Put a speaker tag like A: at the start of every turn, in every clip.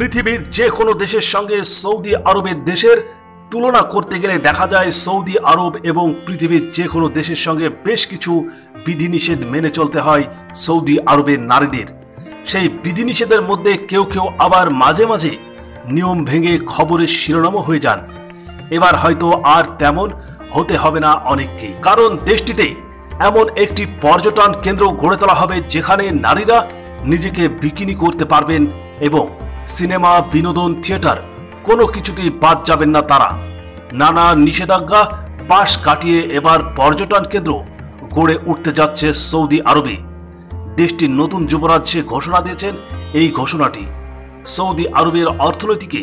A: পৃথিবীর যে কোনো দেশের সঙ্গে সৌদি আরবের দেশের তুলনা করতে গেলে দেখা যায় সৌদি আরব এবং পৃথিবীর যে কোনো দেশের সঙ্গে বেশ কিছু বিধিনিষেধ মেনে চলতে হয় সৌদি আরবের নারীদের। সেই বিধিনিষেধের মধ্যে কেউ কেউ আবার মাঝে মাঝে নিয়ম ভেঙে খবরের শিরোনামও হয়ে যান। এবার হয়তো আর তেমন হতে হবে না অনেককেই, কারণ দেশটিতে এমন একটি পর্যটন কেন্দ্র গড়ে তোলা হবে যেখানে নারীরা নিজেকে বিকিনি করতে পারবেন এবং সিনেমা, বিনোদন, থিয়েটার কোনো কিছুতেই বাদ যাবেন না তারা। নানা নিষেধাজ্ঞা পাশ কাটিয়ে এবার পর্যটন কেন্দ্র গড়ে উঠতে যাচ্ছে সৌদি আরবে। দেশটির নতুন যুবরাজ সে ঘোষণা দিয়েছেন এই ঘোষণাটি সৌদি আরবের অর্থনীতিকে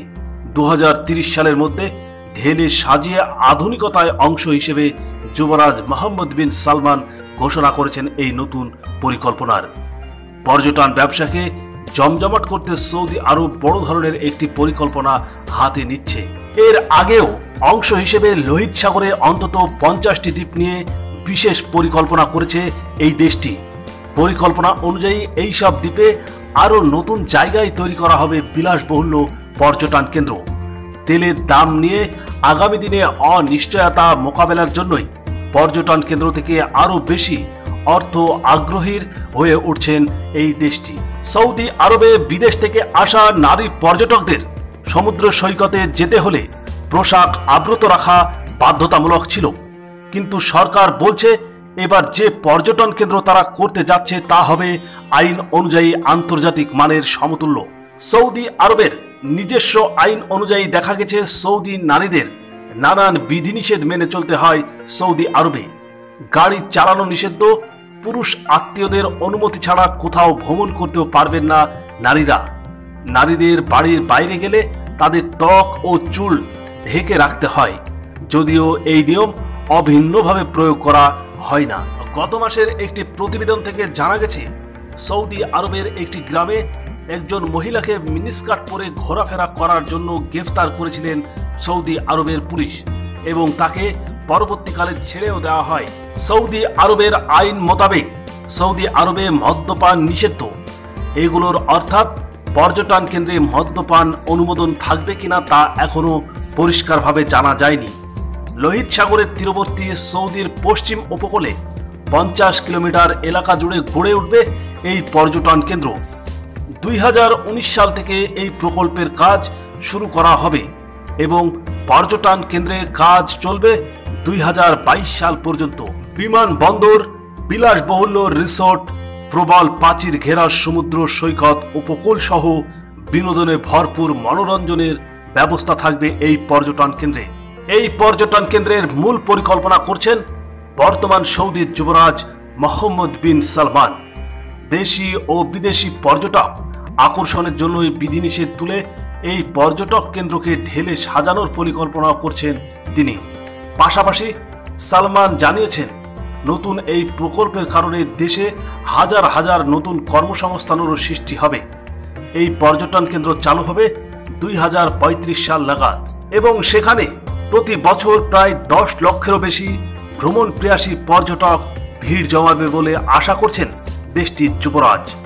A: 2030 সালের মধ্যে ঢেলে সাজিয়ে আধুনিকতায় অংশ হিসেবে যুবরাজ মোহাম্মদ বিন সালমান ঘোষণা করেছেন এই নতুন পরিকল্পনার। পর্যটন ব্যবসাকে জমজমাট করতে সৌদি আরব বড় ধরনের একটি পরিকল্পনা হাতে নিচ্ছে। এর আগেও অংশ হিসেবে লোহিত সাগরে অন্তত 50টি দ্বীপ নিয়ে বিশেষ পরিকল্পনা করেছে এই দেশটি। পরিকল্পনা অনুযায়ী এই সব দ্বীপে আরও নতুন জায়গায় তৈরি করা হবে বিলাসবহুল পর্যটন কেন্দ্র। তেলের দাম নিয়ে আগামী দিনে অনিশ্চয়তা মোকাবেলার জন্যই পর্যটন কেন্দ্র থেকে আরও বেশি অর্থ আগ্রহীর হয়ে উঠছেন এই দেশটি। সৌদি আরবে বিদেশ থেকে আসা নারী পর্যটকদের সমুদ্র সৈকতে যেতে হলে পোশাক আবৃত রাখা বাধ্যতামূলক ছিল, কিন্তু সরকার বলছে এবার যে পর্যটন কেন্দ্র তারা করতে যাচ্ছে তা হবে আইন অনুযায়ী আন্তর্জাতিক মানের সমতুল্য। সৌদি আরবের নিজস্ব আইন অনুযায়ী দেখা গেছে সৌদি নারীদের নানান বিধিনিষেধ মেনে চলতে হয় সৌদি আরবে। গাড়ি চালানো নিষিদ্ধ, পুরুষ আত্মীয়দের অনুমতি ছাড়া কোথাও ভ্রমণ করতেও পারবেন না নারীরা। নারীদের বাড়ির বাইরে গেলে তাদের ত্বক ও চুল ঢেকে রাখতে হয়, যদিও এই নিয়ম অভিন্নভাবে প্রয়োগ করা হয় না। গত মাসের একটি প্রতিবেদন থেকে জানা গেছে সৌদি আরবের একটি গ্রামে একজন মহিলাকে মিনিস্কার্ট পরে ঘোরাফেরা করার জন্য গ্রেফতার করেছিলেন সৌদি আরবের পুলিশ এবং তাকে পরবর্তীকালে ছেড়েও দেওয়া হয়। সৌদি আরবের আইন মোতাবেক সৌদি আরবে মদ্যপান নিষিদ্ধ। এগুলোর অর্থাৎ পর্যটন কেন্দ্রে মদ্যপান অনুমোদন থাকবে কিনা তা এখনো পরিষ্কারভাবে জানা যায়নি। লোহিত সাগরের তীরবর্তী সৌদির পশ্চিম উপকূলে 50 কিলোমিটার এলাকা জুড়ে গড়ে উঠবে এই পর্যটন কেন্দ্র। 2019 সাল থেকে এই প্রকল্পের কাজ শুরু করা হবে এবং পর্যটন কেন্দ্রে কাজ চলবে 2022 সাল পর্যন্ত। বিমানবন্দর, বিলাসবহুল রিসোর্ট, প্রবল প্রাচীর ঘেরা সমুদ্র সৈকত, উপকূল সহ বিনোদনে ভরপুর মনোরঞ্জনের ব্যবস্থা থাকবে এই পর্যটন কেন্দ্রে। এই পর্যটন কেন্দ্রের মূল পরিকল্পনা করছেন বর্তমান সৌদির যুবরাজ মোহাম্মদ বিন সালমান। দেশি ও বিদেশি পর্যটক আকর্ষণের জন্যই বিধিনিষেধ তুলে এই পর্যটক কেন্দ্রকে ঢেলে সাজানোর পরিকল্পনা করছেন তিনি। পাশাপাশি সালমান জানিয়েছেন নতুন এই প্রকল্পের কারণে দেশে হাজার হাজার নতুন কর্মসংস্থানেরও সৃষ্টি হবে। এই পর্যটন কেন্দ্র চালু হবে 2035 সাল নাগাদ এবং সেখানে প্রতি বছর প্রায় 10 লক্ষেরও বেশি ভ্রমণ প্রিয়াসী পর্যটক ভিড় জমাবে বলে আশা করছেন দেশটির যুবরাজ।